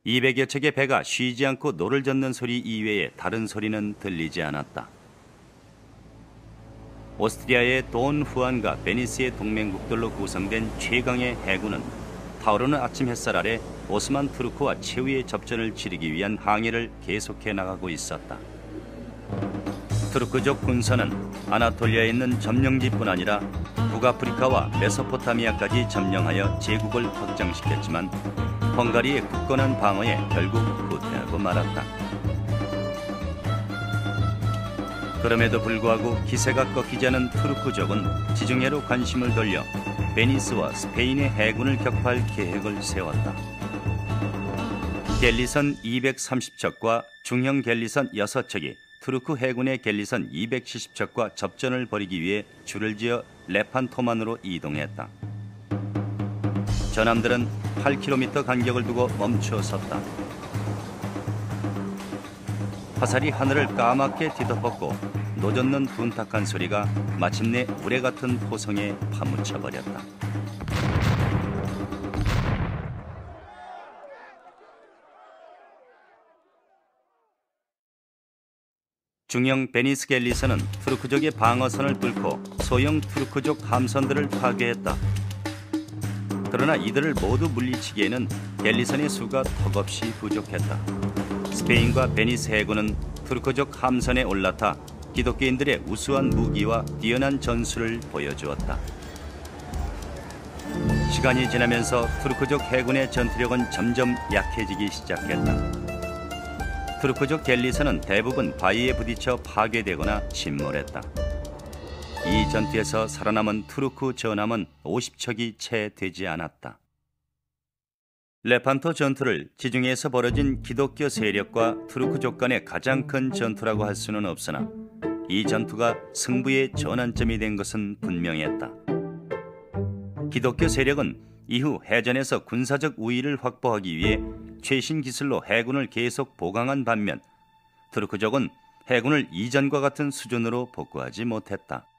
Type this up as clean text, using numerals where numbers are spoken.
200여 척의 배가 쉬지 않고 노를 젓는 소리 이외에 다른 소리는 들리지 않았다. 오스트리아의 돈 후안과 베니스의 동맹국들로 구성된 최강의 해군은 타오르는 아침 햇살 아래 오스만 투르크와 최후의 접전을 치르기 위한 항해를 계속해 나가고 있었다. 투르크족 군사는 아나톨리아에 있는 점령지뿐 아니라 북아프리카와 메소포타미아까지 점령하여 제국을 확장시켰지만 헝가리의 굳건한 방어에 결국 후퇴하고 말았다. 그럼에도 불구하고 기세가 꺾이지 않은 투르크족은 지중해로 관심을 돌려 베니스와 스페인의 해군을 격파할 계획을 세웠다. 갤리선 230척과 중형 갤리선 6척이 투르크 해군의 갤리선 270척과 접전을 벌이기 위해 줄을 지어 레판토만으로 이동했다. 전함들은 8km 간격을 두고 멈춰 섰다. 화살이 하늘을 까맣게 뒤덮었고 노젓는 둔탁한 소리가 마침내 우레 같은 포성에 파묻혀버렸다. 중형 베니스 갤리선은 투르크족의 방어선을 뚫고 소형 투르크족 함선들을 파괴했다. 그러나 이들을 모두 물리치기에는 갤리선의 수가 턱없이 부족했다. 스페인과 베니스 해군은 투르크족 함선에 올라타 기독교인들의 우수한 무기와 뛰어난 전술을 보여주었다. 시간이 지나면서 투르크족 해군의 전투력은 점점 약해지기 시작했다. 투르크족 갤리선은 대부분 바위에 부딪혀 파괴되거나 침몰했다. 이 전투에서 살아남은 투르크 전함은 50척이 채 되지 않았다. 레판토 전투를 지중해에서 벌어진 기독교 세력과 투르크족 간의 가장 큰 전투라고 할 수는 없으나 이 전투가 승부의 전환점이 된 것은 분명했다. 기독교 세력은 이후 해전에서 군사적 우위를 확보하기 위해 최신 기술로 해군을 계속 보강한 반면 투르크족은 해군을 이전과 같은 수준으로 복구하지 못했다.